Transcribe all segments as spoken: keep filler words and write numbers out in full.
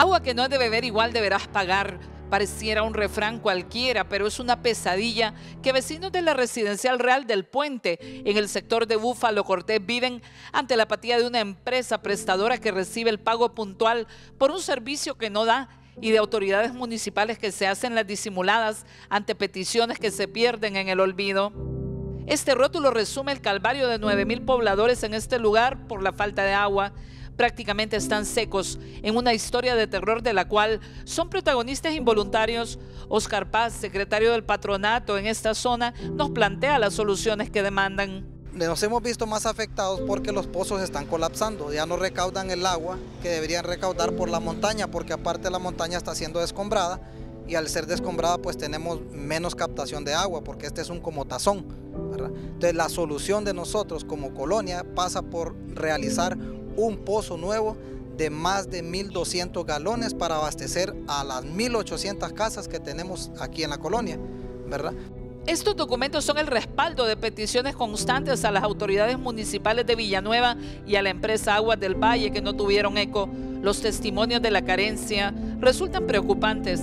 Agua que no has de beber igual deberás pagar. Pareciera un refrán cualquiera, pero es una pesadilla que vecinos de la Residencial Real del Puente, en el sector de Búfalo Cortés, viven ante la apatía de una empresa prestadora que recibe el pago puntual por un servicio que no da, y de autoridades municipales que se hacen las disimuladas ante peticiones que se pierden en el olvido. Este rótulo resume el calvario de nueve mil pobladores en este lugar por la falta de agua. Prácticamente están secos en una historia de terror de la cual son protagonistas involuntarios. Oscar Paz, secretario del patronato en esta zona, nos plantea las soluciones que demandan. Nos hemos visto más afectados porque los pozos están colapsando, ya no recaudan el agua que deberían recaudar por la montaña, porque aparte la montaña está siendo descombrada y al ser descombrada pues tenemos menos captación de agua porque este es un comotazón, ¿verdad? Entonces la solución de nosotros como colonia pasa por realizar un pozo nuevo de más de mil doscientos galones para abastecer a las mil ochocientas casas que tenemos aquí en la colonia, ¿verdad? Estos documentos son el respaldo de peticiones constantes a las autoridades municipales de Villanueva y a la empresa Aguas del Valle que no tuvieron eco. Los testimonios de la carencia resultan preocupantes.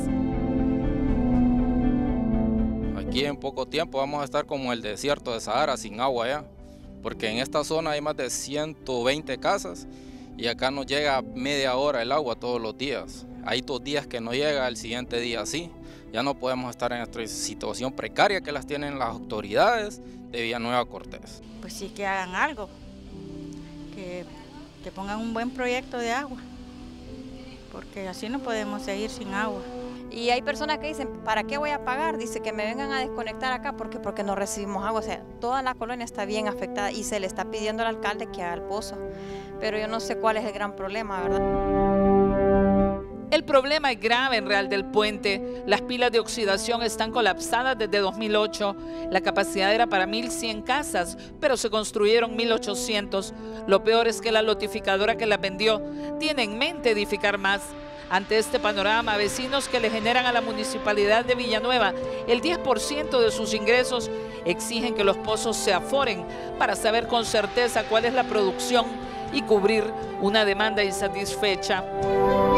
Aquí en poco tiempo vamos a estar como el desierto de Sahara, sin agua ya, porque en esta zona hay más de ciento veinte casas y acá nos llega media hora el agua todos los días. Hay dos días que no llega, el siguiente día sí. Ya no podemos estar en esta situación precaria que las tienen las autoridades de Villanueva Cortés. Pues sí, que hagan algo, que, que pongan un buen proyecto de agua, porque así no podemos seguir sin agua. Y hay personas que dicen, ¿para qué voy a pagar? Dice que me vengan a desconectar acá porque, porque no recibimos agua. O sea, toda la colonia está bien afectada y se le está pidiendo al alcalde que haga el pozo. Pero yo no sé cuál es el gran problema, ¿verdad? El problema es grave en Real del Puente. Las pilas de oxidación están colapsadas desde dos mil ocho. La capacidad era para mil cien casas, pero se construyeron mil ochocientos. Lo peor es que la lotificadora que las vendió tiene en mente edificar más. Ante este panorama, vecinos que le generan a la municipalidad de Villanueva el diez por ciento de sus ingresos exigen que los pozos se aforen para saber con certeza cuál es la producción y cubrir una demanda insatisfecha.